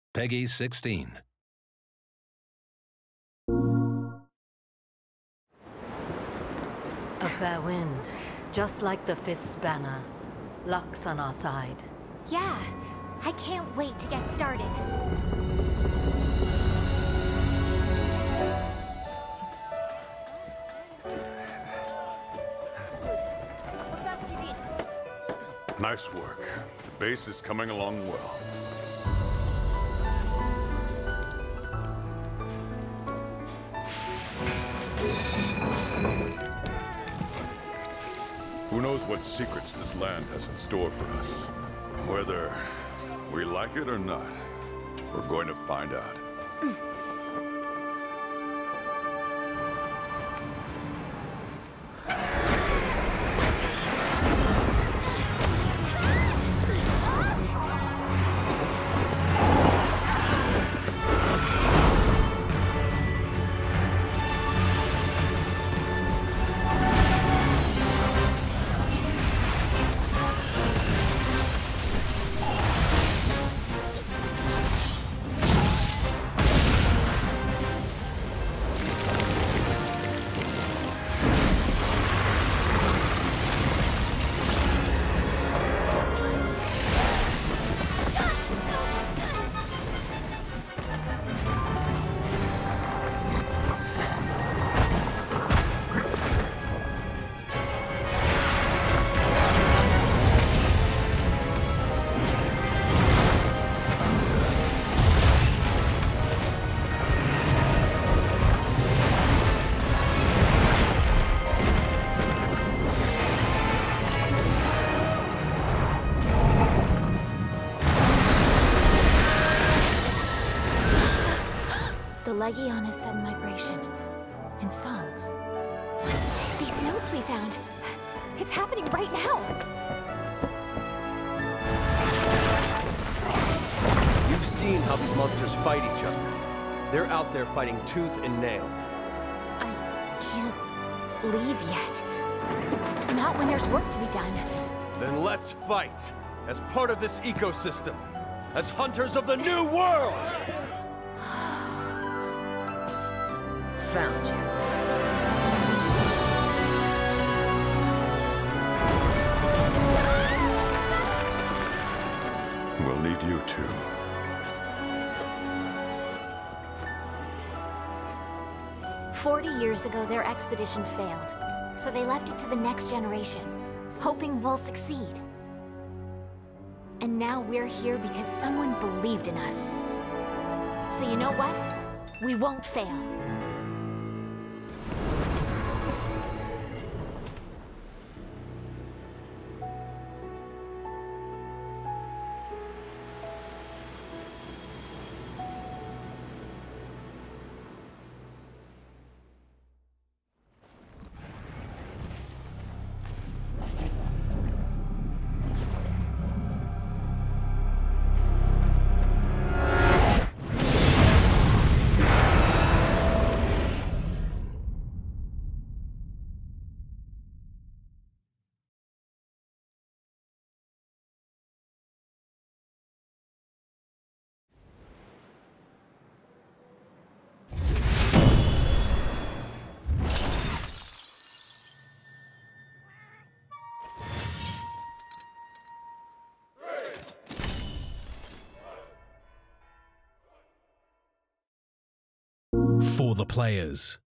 Peggy 16. A fair wind, just like the Fifth's banner. Luck's on our side. Yeah, I can't wait to get started. Nice work. The base is coming along well. Who knows what secrets this land has in store for us? Whether we like it or not, we're going to find out. The Legionna's sudden migration. In song. These notes we found. It's happening right now. You've seen how these monsters fight each other. They're out there fighting tooth and nail. I can't leave yet. Not when there's work to be done. Then let's fight as part of this ecosystem. As hunters of the new world! Found you. We'll need you too. "40 years ago, their expedition failed, so they left it to the next generation, hoping we'll succeed. And now we're here because someone believed in us. So you know what? We won't fail." For the players.